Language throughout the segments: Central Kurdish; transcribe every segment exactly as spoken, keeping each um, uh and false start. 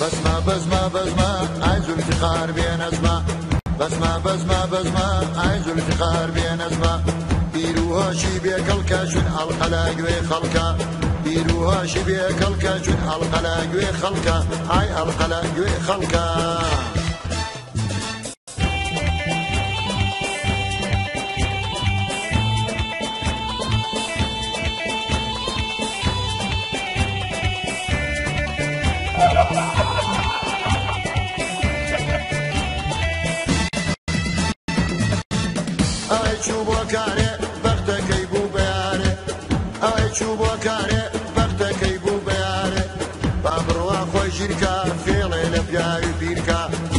بسمة بسمة بسمة عايز الافتخار بين أسماء بسمة بسمة بسمة عايز الافتخار بين أسماء بيروها شي بيك الكاشون القلاق وخلقا بيروها شي بيك الكاشون القلاق وخلقا عاي القلاق وخلقا ئەی چوو بۆ کارێ بەختەکەی بوو بەیارێ ئەی چوو بۆ کارێ بەختەکەی بوو بەیارێ با بڕوا خۆی ژیرکە فێڵێ لە پیاوی بیرکە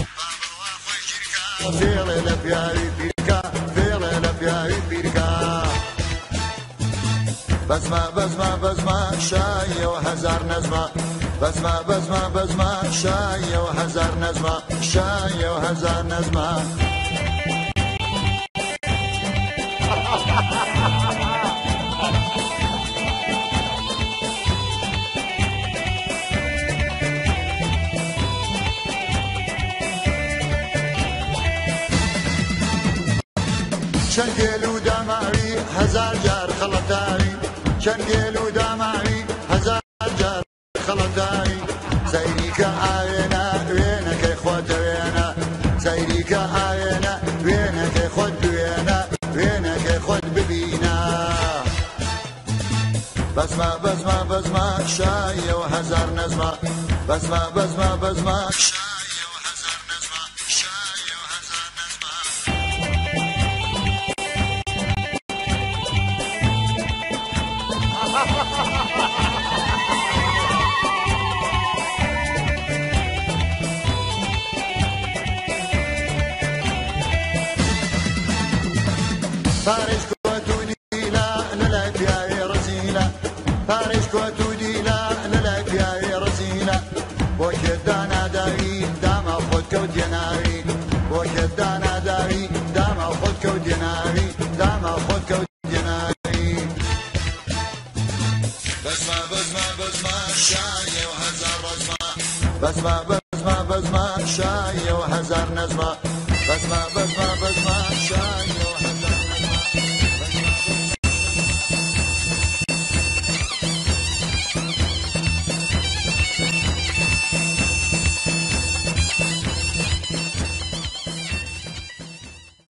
فێڵێ لە پیاوی بیرکە فێڵێ لە پیاوی بیرکە بەزمە بەزمە بەزمە شایەوە هەزار نەزمە بەزمە بەزمە بەزمە شایەوە هەزار نەزمە شایەوە هەزار نەزمە چەندێل و داماوی هەزار جار خەڵەتاوی چەندێل و داماوی هەزار جار خەڵەتاوی سەیریکە ئاوێنە وێنەکەی خۆتە وێنە سەیریکە ئاوێنە وێنەکەی خۆت بوێنە وێنەکەی خۆت ببینە بەزمە بەزمە بەزمە شایەوە هەزار نەزمە بەزمە بەزمە بەزمە شایەوە هەزار نەزمە شایەوە هەزار نەزمە پارێش کۆت و دیلا لەلای پیاوێ ڕەزیلە پارێش کۆت و دیلا لەلای پیاوێ ڕەزیلە بۆ کێدا ناداوی داما خۆت کەوت دێناوی بۆ کێدا ناداوی داما خۆت کەوت دێناوی داما خۆت کەوت دێناوی بەزمە بەزمە بەزمە شایەوە هەزار ڕەزمە بەزمە بەزمە بەزمە شایەوە هەزار نەزمە بەزمە بەزمە بەزمە شایەوە هەزار